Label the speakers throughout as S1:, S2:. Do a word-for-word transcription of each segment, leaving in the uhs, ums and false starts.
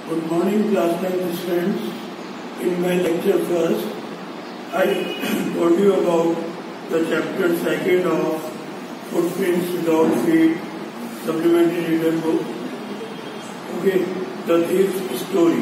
S1: Good morning, class participants. In my lecture first, I told you about the chapter second of Footprints Without Feet, supplementary reader book. Okay, the thief's story.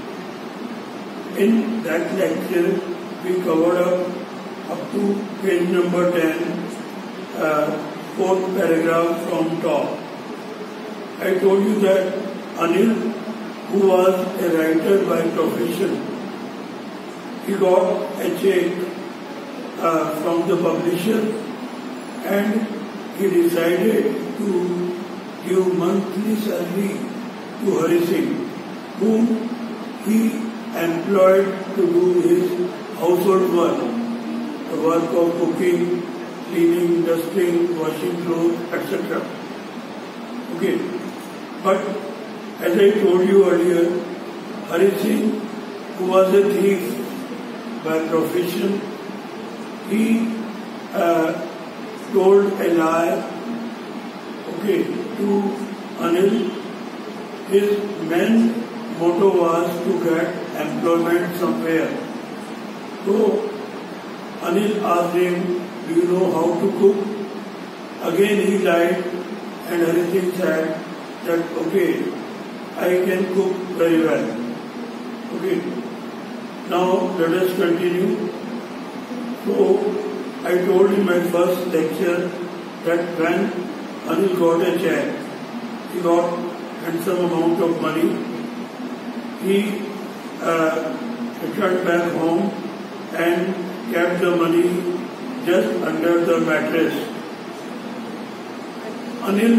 S1: In that lecture, we covered up up to page number ten, uh, fourth paragraph from top. I told you that Anil, who was a writer by profession, he got a check uh, from the publisher and he decided to give monthly salary to Hari Singh, whom he employed to do his household work, the work of cooking, cleaning, dusting, washing clothes, et cetera. Okay, but as I told you earlier, Hari Singh, who was a thief by profession, he uh, told a lie, okay, to Anil. His main motto was to get employment somewhere. So Anil asked him, "Do you know how to cook?" Again he lied, and Hari Singh said that, "Okay, I can cook very well." Okay. Now let us continue. So I told in my first lecture that when Anil got a check, he got handsome amount of money. He uh, returned back home and kept the money just under the mattress. Anil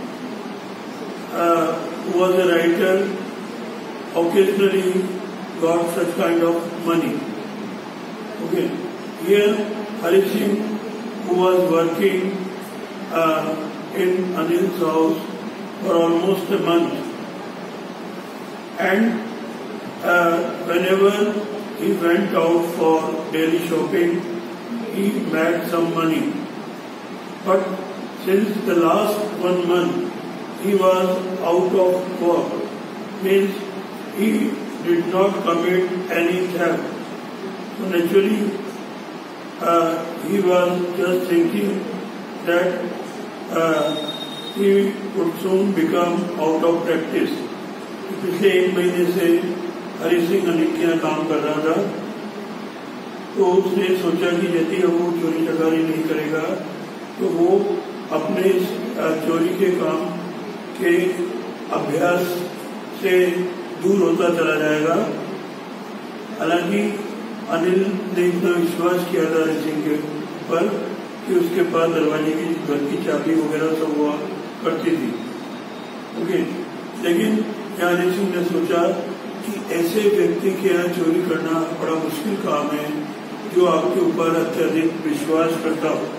S1: uh, who was a writer, occasionally got such kind of money. Okay. Here, Hari Singh, who was working uh, in Anil's house for almost a month, and uh, whenever he went out for daily shopping, he made some money. But since the last one month, he was out of work, means he did not commit any theft. So naturally, uh, he was just thinking that uh, he would soon become out of practice. पिछले एक महीने से हरि सिंह अनिल के यहाँ काम कर रहा था, तो उसने सोचा कि यदि वो चोरी चकारी नहीं करेगा तो वो अपने चोरी के काम के अभ्यास से दूर होता चला जाएगा। हालांकि अनिल ने इतना विश्वास किया था हरि सिंह के ऊपर कि उसके पास दरवाजे की घर की चाबी वगैरह सब हुआ करती थी। ओके, लेकिन यहाँ हरि सिंह ने सोचा कि ऐसे व्यक्ति के यहाँ चोरी करना बड़ा मुश्किल काम है जो आपके ऊपर अत्यधिक विश्वास करता हो।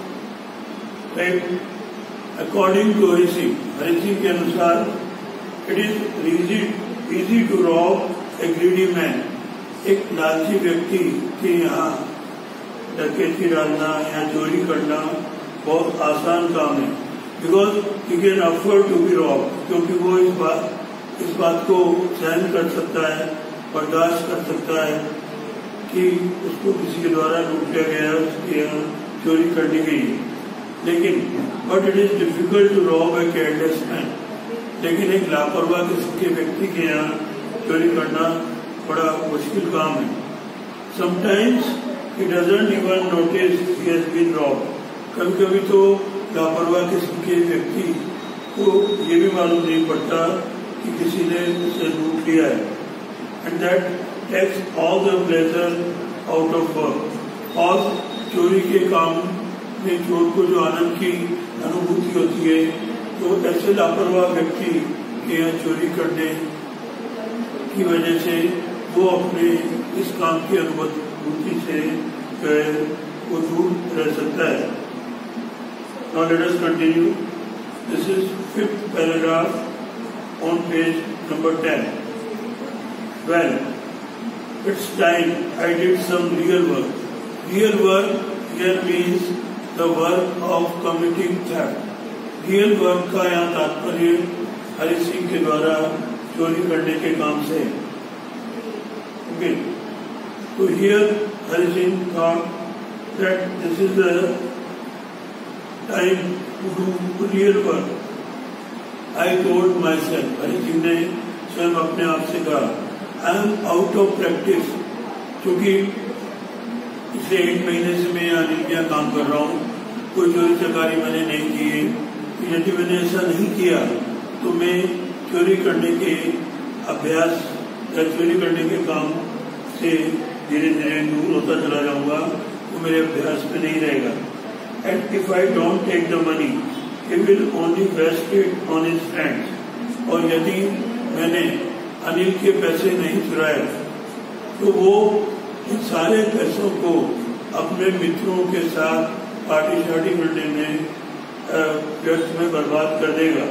S1: Right, according to Hari Singh, Hari Singh के अनुसार it is easy easy to rob a greedy man. एक लालची व्यक्ति के यहाँ डकैती डालना या चोरी करना बहुत आसान काम है, because you can afford to be rob, क्योंकि वो इस बात इस बात को सहन कर सकता है, बर्दाश्त कर सकता है कि उसको किसी के द्वारा लूटा गया, उसके यहाँ चोरी करनी गई। लेकिन but it is difficult to rob a careless man. लेकिन एक लापरवाह किस्म के व्यक्ति के यहाँ चोरी करना बड़ा मुश्किल काम है। Sometimes he doesn't even notice he has been robbed. कभी कभी तो लापरवाह किस्म के व्यक्ति को ये भी मालूम नहीं पड़ता कि किसी ने उसे लूट लिया है, and that takes all the pleasure out of work. और चोरी के काम में चोर को जो आनंद की अनुभूति होती है, तो ऐसे लापरवाह व्यक्ति के यहाँ चोरी करने की वजह से वो अपने इस काम की अनुभूति से वो दूर रह सकता है। Now let us continue. This is fifth paragraph on page number ten. Well, it's time I did some real work. Real work here means the work of committing theft. Real work का यहाँ तात्पर्य हरि सिंह के द्वारा चोरी करने के काम से। ओके, तो here Hari Singh thought that this is the time to do real work. I told myself, Hari Singh ने स्वयं अपने आप से कहा, I am out of practice, क्योंकि पिछले एक महीने से मैं यहाँ नीतियाँ काम कर रहा हूँ, कोई चोरी चकारी मैंने नहीं की है। यदि मैंने ऐसा नहीं किया तो मैं चोरी करने के अभ्यास या चोरी करने के काम से धीरे धीरे दूर होता चला जाऊंगा, वो मेरे अभ्यास में नहीं रहेगा। And if I don't take the money he will only waste it on his friends. और यदि मैंने अनिल के पैसे नहीं चुराए तो वो इन सारे पैसों को अपने मित्रों के साथ पार्टी शार्टी करने में व्यर्थ में बर्बाद कर देगा।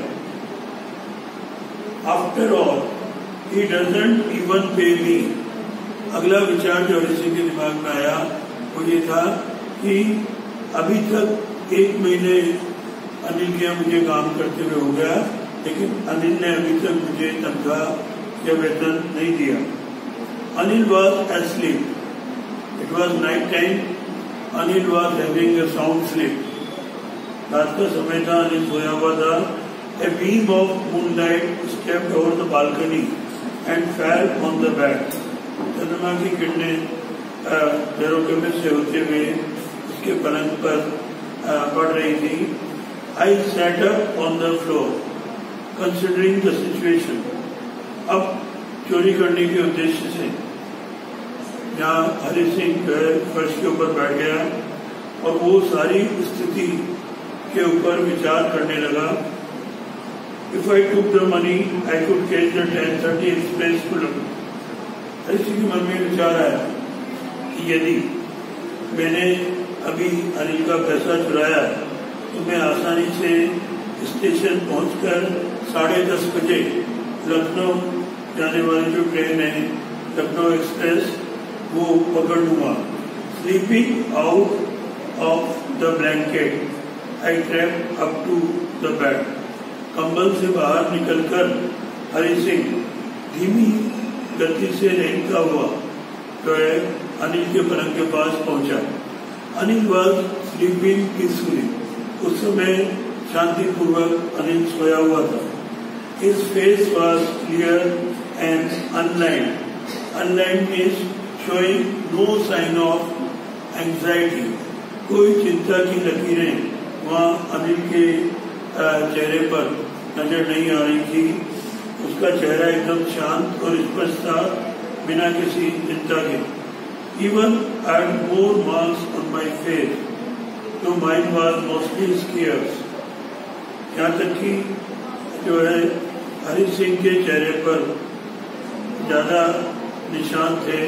S1: After all he doesn't even pay me. अगला विचार जो हरि सिंह के दिमाग में आया वो ये था कि अभी तक एक महीने अनिल के मुझे काम करते हुए हो गया, लेकिन अनिल ने अभी तक मुझे तनख्वाह या वेतन नहीं दिया। Anil was asleep, it was night time, Anil was having a sound sleep. रात का समय था, अनिल सोया हुआ था। A beam of moonlight stepped over the balcony and fell on the bed. चंद्रमा की किरणें पैरों के में से होते हुए उसके पलंग पर पड़ रही थी। I sat up on the floor considering the situation. अब चोरी करने के उद्देश्य से यहाँ हरि सिंह फर्श के ऊपर बैठ गया और वो सारी स्थिति के ऊपर विचार करने लगा। If I took the money I could catch the ten thirty express to Lucknow. Hari Singh के मन में विचार आया कि यदि मैंने अभी अनिल का पैसा चुराया तो मैं आसानी से स्टेशन पहुंचकर साढ़े दस बजे लखनऊ जाने वाली जो ट्रेन है लखनऊ एक्सप्रेस वो पकड़ लूंगा। Slipping out of the blanket I crept up to the bed. कंबल से बाहर निकलकर हरि सिंह धीमी गति से रेंगता हुआ जो है अनिल के पलंग के पास पहुंचा। Anil was sleeping peacefully. उस समय शांतिपूर्वक अनिल सोया हुआ था। His face was clear and unlined. Unlined means showing no sign of anxiety. कोई चिंता की लकीरें वहाँ अनिल के चेहरे पर नजर नहीं आ रही थी। उसका चेहरा एकदम शांत और स्पष्ट था, बिना किसी चिंता के। Even I had more marks on my face, so mine was mostly scars. यहाँ तक कि जो है हरि सिंह के चेहरे पर ज्यादा निशान थे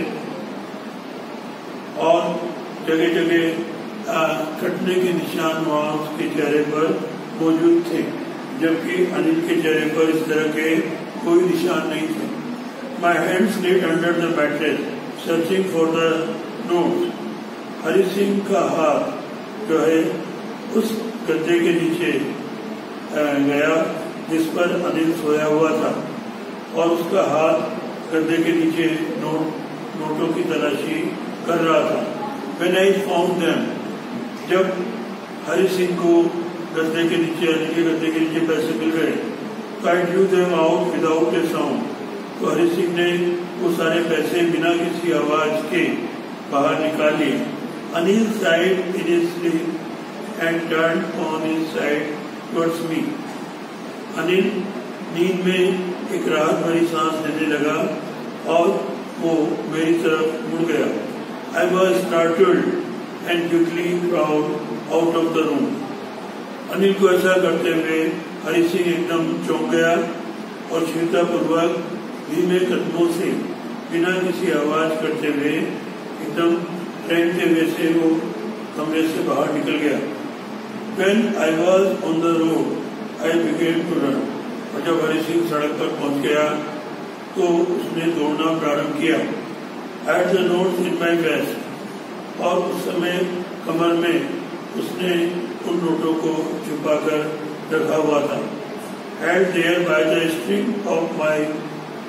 S1: और जगह जगह कटने के निशान वहाँ उसके चेहरे पर मौजूद थे, जबकि अनिल के चेहरे पर इस तरह के कोई निशान नहीं थे। My hands laid under the mattress, searching for the note. Hari Singh का हाथ जो है उस गद्दे के नीचे गया जिस पर अनिल सोया हुआ था और उसका हाथ गद्दे के नीचे नोट नोटों की तलाशी कर रहा था। When I found them, जब हरि सिंह को गद्दे के नीचे अनिल के गद्दे के नीचे पैसे मिल गए, I drew them out without a sound। तो हरि सिंह ने वो सारे पैसे बिना किसी आवाज के बाहर निकाल लिए। Anil sighed in his sleep and turn on his side towards me. Anil नींद में एक राहत भरी सांस लेने लगा और वो मेरी तरफ मुड़ गया। I was startled and quickly crawled out of the room. Anil को ऐसा करते हुए हरि सिंह एकदम चौंक गया और शीघ्रतापूर्वक धीमे कदमों से बिना किसी आवाज करते हुए एकदम रेंगते हुए से वो कमरे से बाहर निकल गया। When I was on the road, I began to run। और जब हरि सिंह सड़क पर पहुंच गया तो उसने दौड़ना प्रारंभ किया। At the notes in my vest। और उस समय कमर में उसने उन नोटों को छुपाकर रखा हुआ था। Held there by the string of my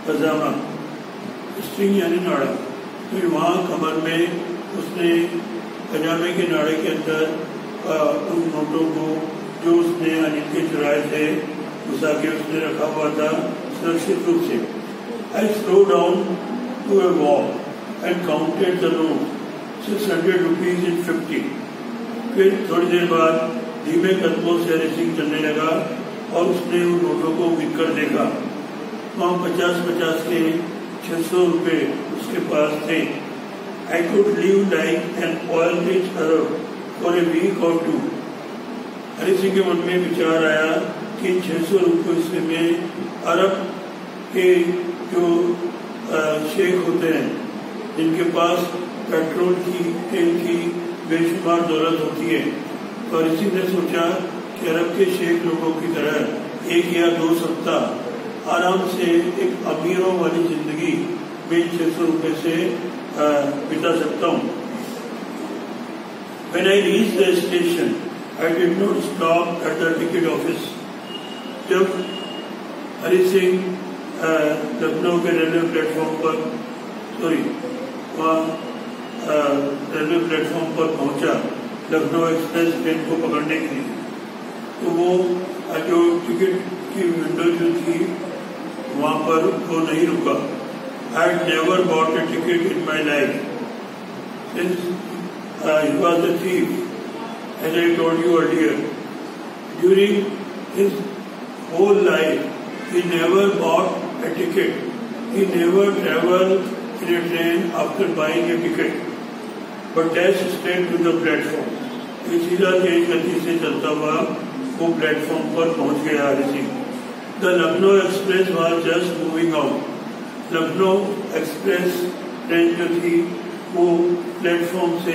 S1: pyjama, string यानी नाड़ा। फिर वहाँ कमर में उसने पजामे के नाड़े के अंदर आ, उन नोटों को जो उसने अनिल के चुराए थे घुसा के उसने रखा हुआ था सुरक्षित रूप से। I slow down to a walk and counted the note six hundred rupees in fifty. फिर थोड़ी देर बाद धीमे कदमों से रेसिंग चलने लगा और उसने उन नोटों को गिनकर देखा। वहाँ पचास पचास के छह सौ रुपये उसके पास थे। I could live like an oil rich Arab for a week or two. Hari Singh के मन में विचार आया कि छह सौ रुपये से में अरब के जो शेख होते हैं जिनके पास पेट्रोल की तेल की बेशुमार दौलत होती है, तो हरि सिंह ने सोचा कि अरब के शेख लोगों की तरह एक या दो सप्ताह आराम से एक अमीरों वाली जिंदगी में छह सौ रुपये से बिता सकता हूँ। When I reached the station, I did not stop at the ticket office. जब हरि सिंह लखनऊ के रेलवे प्लेटफॉर्म पर सॉरी वहाँ रेलवे प्लेटफॉर्म पर पहुंचा लखनऊ एक्सप्रेस ट्रेन को पकड़ने के लिए, तो वो जो टिकट की विंडो जो थी वहाँ पर वो नहीं रुका। I had never bought a ticket in my life since uh, he was a thief, as I told you earlier. During his whole life, he never bought a ticket. He never traveled in a train after buying a ticket, but dashed straight to the platform. ये सीधा तेज गति से चलता हुआ वो platform पर पहुंच गया Hari Singh. The Lucknow Express was just moving out. Lucknow express train जो थी वो प्लेटफॉर्म से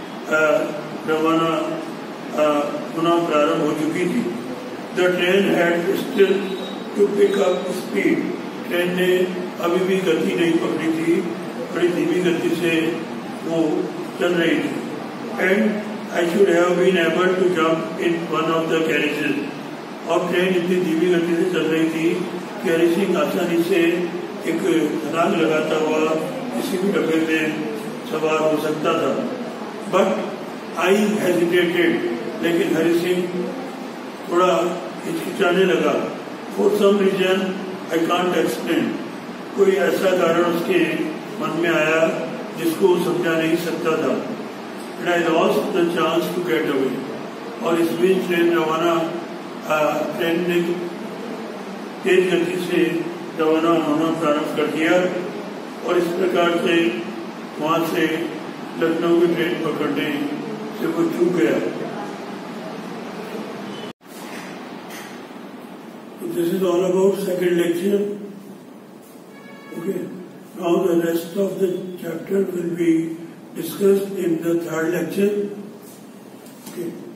S1: रवाना होना प्रारंभ हो चुकी थी। The train had still to pick up speed. Train ने अभी भी गति नहीं पकड़ी थी, बड़ी धीमी गति से वो चल रही थी। And I should have been able to jump in one of the carriages. और ट्रेन इतनी धीमी गति से चल रही थी कि हरि सिंह आसानी से एक छलांग लगाता हुआ किसी भी डब्बे में सवार हो सकता था। बट आई हेजिटेटेड, लेकिन हरि सिंह थोड़ा हिचकिचाने लगा। For some reason I can't explain. कोई ऐसा कारण उसके मन में आया जिसको वो समझा नहीं सकता था। And I lost the chance to get away. और इस बीच ट्रेन रवाना ट्रेन ने तेज गति से रवाना होना प्रारंभ कर दिया और इस प्रकार से वहाँ से लखनऊ की ट्रेन पकड़ने से वो चूक गया। This is all about second lecture. Okay. Now the rest of the chapter will be discussed in the third lecture. Okay.